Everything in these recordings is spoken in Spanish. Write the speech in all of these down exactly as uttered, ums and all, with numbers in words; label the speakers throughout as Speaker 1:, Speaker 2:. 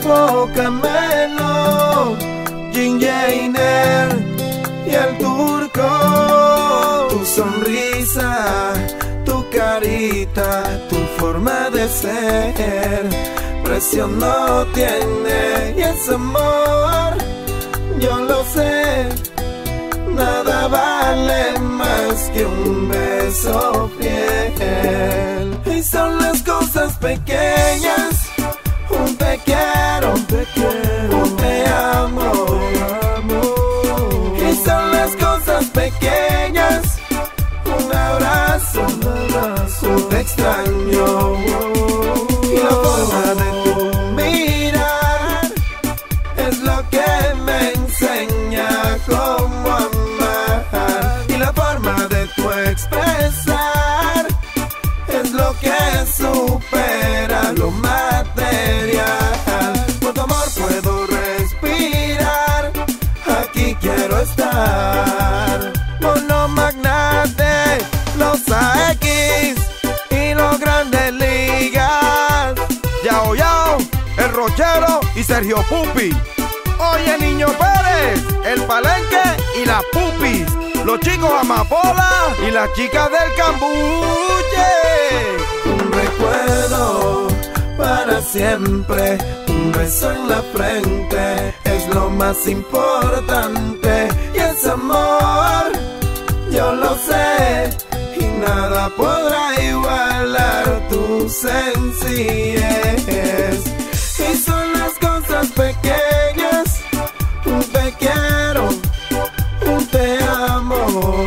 Speaker 1: Coco Camelo, Ginger y el Turco. Tu sonrisa, tu carita, tu forma de ser, precio no tiene y es amor, yo lo sé. Nada vale más que un beso fiel. Y son las cosas pequeñas, un te quiero, te quiero, un te amo, te amo. Y son las cosas pequeñas, un abrazo, un abrazo, un te extraño. Y la forma de tu mirar es lo que me enseña cómo amar. Y la forma de tu expresar es lo que supera lo material. Por tu amor puedo respirar, aquí quiero estar. Monomagnate, los A X y los Grandes Ligas.
Speaker 2: Yao Yao, el Rochero y Sergio Pupi. Oye Niño Pérez, el Palenque y las Pupis. Los chicos Amapola y las chicas del Cambuche.
Speaker 1: Un recuerdo para siempre, un beso en la frente es lo más importante. Y es amor, yo lo sé, y nada podrá igualar tu sencillez. Y son las cosas pequeñas, un te quiero, un te amo.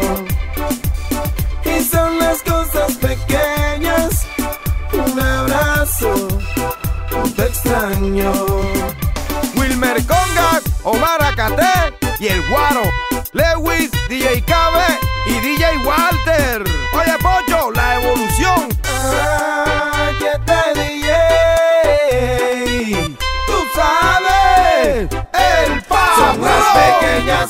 Speaker 1: Y son las cosas pequeñas, un abrazo, un te extraño.
Speaker 2: Wilmer Congas, Omar Acaté y el Guaro. Lewis, D J Cabe y D J Walter. Oye Pocho, la evolución.
Speaker 1: Ah, que te D J,
Speaker 2: Tú sabes, el Pablo.
Speaker 1: son las pequeñas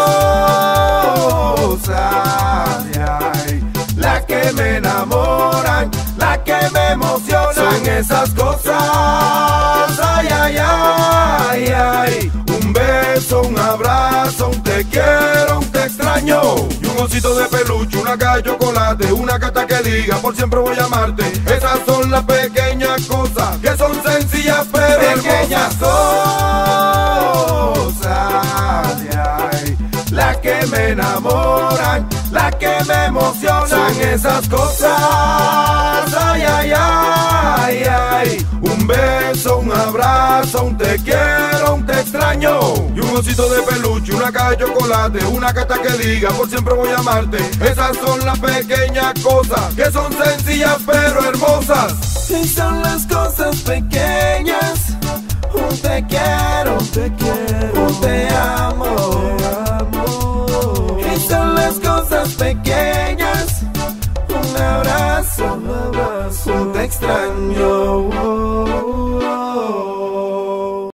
Speaker 1: cosas, ay, las que me enamoran, las que me emocionan. Son esas cosas, ay, ay, ay, ay. Un beso, un abrazo, un te quiero, un te extraño.
Speaker 2: Y un osito de peluche, una caja de chocolate, una carta que diga por siempre voy a amarte. Esas son las pequeñas cosas que son sencillas pero
Speaker 1: Pequeñas
Speaker 2: hermosas.
Speaker 1: cosas, ay, las que me enamoran, las que me emocionan. Son esas cosas, ay, ay, ay, ay.
Speaker 2: Un beso, un abrazo, un te quiero, un te extraño. Y un osito de peluche, una caja de chocolate, una carta que diga por siempre voy a amarte. Esas son las pequeñas cosas que son sencillas pero hermosas.
Speaker 1: Y son las cosas pequeñas, un te quiero, te quiero, un te amo, te amo. Y son las cosas pequeñas, un abrazo, un abrazo, un te extraño.